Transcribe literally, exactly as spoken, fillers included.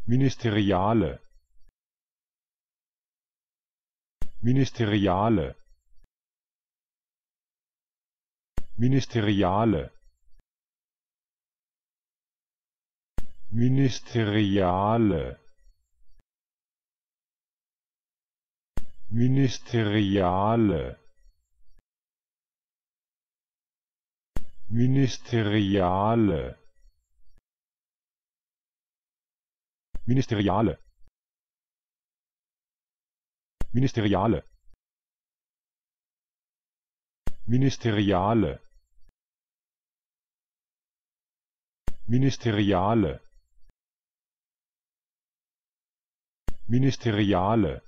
Ministeriale, Ministeriale, Ministeriale, Ministeriale, Ministeriale, Ministeriale, Ministeriale, Ministeriale, Ministeriale, Ministeriale, Ministeriale,